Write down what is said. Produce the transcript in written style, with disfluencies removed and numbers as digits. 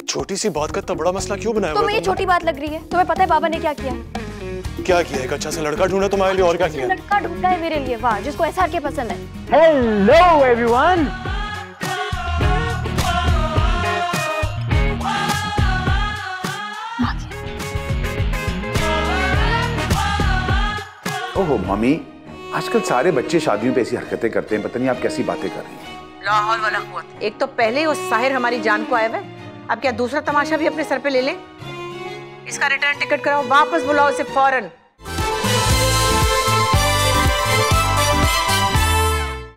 छोटी सी बात का इतना बड़ा मसला क्यों बनाया? तुम्हें ये छोटी बात लग रही है? तुम्हें पता है बाबा ने क्या किया? क्या किया? एक अच्छा सा लड़का ढूंढा तुम्हारे लिए, और क्या किया? लड़का ढूंढा है मेरे लिए, वाह, जिसको SRK पसंद है। Hello everyone. ओहो मम्मी, आजकल सारे बच्चे शादियों पे ऐसी हरकतें करते हैं, पता नहीं आप कैसी बातें कर रही हैं। लाहौल वाला कुव्वत। एक तो पहले ही वो साहिर हमारी जान को आया हुआ है, अब क्या दूसरा तमाशा भी अपने सर पे ले ले? इसका रिटर्न टिकट कराओ, वापस बुलाओ इसे फौरन।